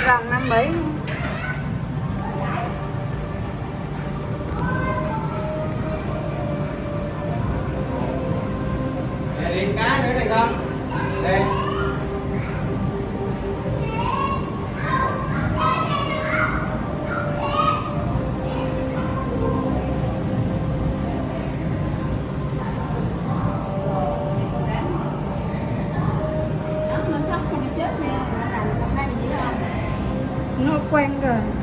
rồng 57. Đi cá nữa này con. Đây. Nó quen rồi.